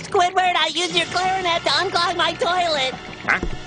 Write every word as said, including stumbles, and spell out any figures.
Squidward, I used your clarinet to unclog my toilet. Huh?